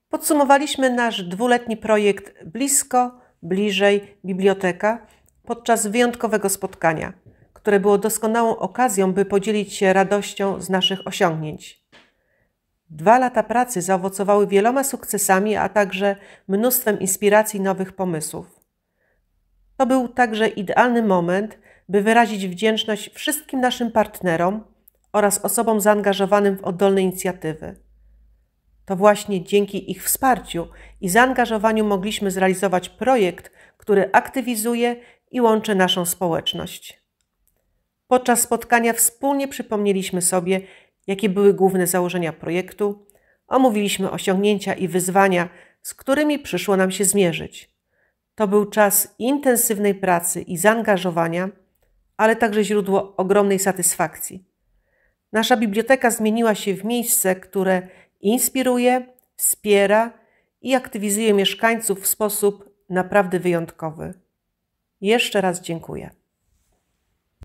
Podsumowaliśmy nasz dwuletni projekt Blisko, bliżej biblioteka podczas wyjątkowego spotkania, które było doskonałą okazją, by podzielić się radością z naszych osiągnięć. 2 lata pracy zaowocowały wieloma sukcesami, a także mnóstwem inspiracji i nowych pomysłów. To był także idealny moment, by wyrazić wdzięczność wszystkim naszym partnerom oraz osobom zaangażowanym w oddolne inicjatywy. To właśnie dzięki ich wsparciu i zaangażowaniu mogliśmy zrealizować projekt, który aktywizuje i łączy naszą społeczność. Podczas spotkania wspólnie przypomnieliśmy sobie, jakie były główne założenia projektu, omówiliśmy osiągnięcia i wyzwania, z którymi przyszło nam się zmierzyć. To był czas intensywnej pracy i zaangażowania, ale także źródło ogromnej satysfakcji. Nasza biblioteka zmieniła się w miejsce, które inspiruje, wspiera i aktywizuje mieszkańców w sposób naprawdę wyjątkowy. Jeszcze raz dziękuję.